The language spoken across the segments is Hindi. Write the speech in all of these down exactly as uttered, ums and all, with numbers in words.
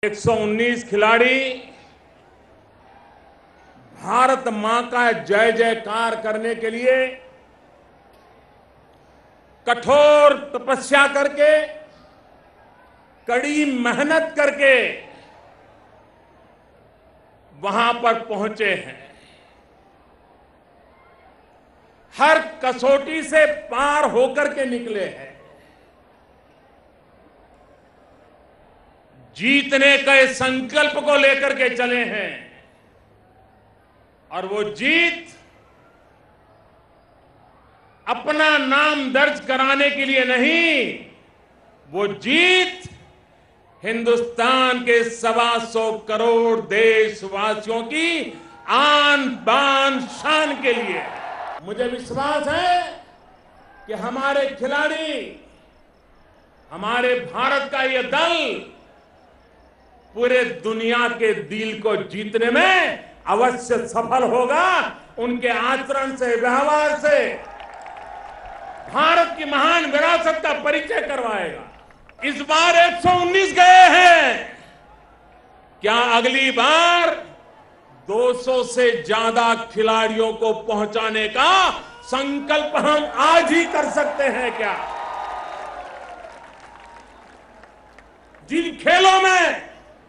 एक सौ उन्नीस खिलाड़ी भारत मां का जय जयकार करने के लिए कठोर तपस्या करके, कड़ी मेहनत करके वहां पर पहुंचे हैं। हर कसौटी से पार होकर के निकले हैं। जीतने के संकल्प को लेकर के चले हैं और वो जीत अपना नाम दर्ज कराने के लिए नहीं, वो जीत हिंदुस्तान के सवा सौ करोड़ देशवासियों की आन बान शान के लिए। मुझे विश्वास है कि हमारे खिलाड़ी, हमारे भारत का ये दल पूरे दुनिया के दिल को जीतने में अवश्य सफल होगा। उनके आचरण से, व्यवहार से भारत की महान विरासत का परिचय करवाएगा। इस बार एक सौ उन्नीस गए हैं, क्या अगली बार दो सौ से ज्यादा खिलाड़ियों को पहुंचाने का संकल्प हम आज ही कर सकते हैं क्या? जिन खेलों में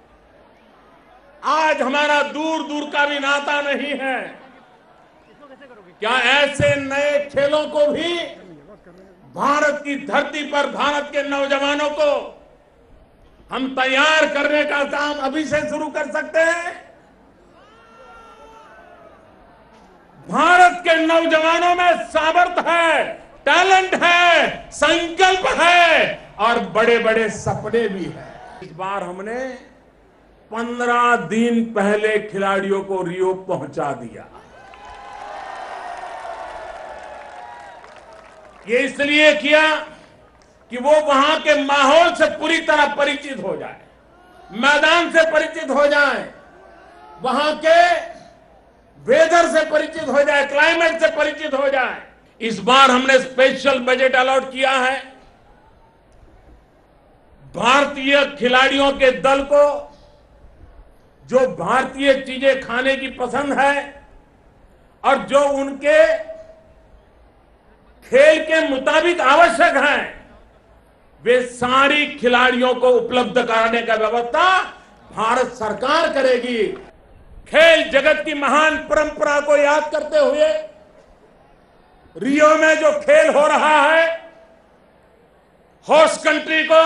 आज हमारा दूर दूर का भी नाता नहीं है, क्या ऐसे नए खेलों को भी भारत की धरती पर भारत के नौजवानों को हम तैयार करने का काम अभी से शुरू कर सकते हैं? भारत के नौजवानों में सामर्थ्य है, टैलेंट है, संकल्प है और बड़े बड़े सपने भी हैं। इस बार हमने पंद्रह दिन पहले खिलाड़ियों को रियो पहुंचा दिया। ये इसलिए किया कि वो वहां के माहौल से पूरी तरह परिचित हो जाए, मैदान से परिचित हो जाए, वहां के वेदर से परिचित हो जाए, क्लाइमेट से परिचित हो जाए। इस बार हमने स्पेशल बजट अलॉट किया है। भारतीय खिलाड़ियों के दल को जो भारतीय चीजें खाने की पसंद है और जो उनके खेल के मुताबिक आवश्यक है, वे सारी खिलाड़ियों को उपलब्ध कराने का व्यवस्था भारत सरकार करेगी। खेल जगत की महान परंपरा को याद करते हुए रियो में जो खेल हो रहा है, होस्ट कंट्री को,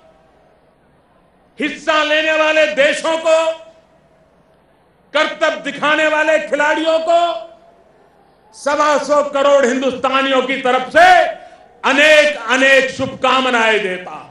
हिस्सा लेने वाले देशों को, कर्तव्य दिखाने वाले खिलाड़ियों को सवा सौ करोड़ हिंदुस्तानियों की तरफ से अनेक अनेक शुभकामनाएं देता हूं।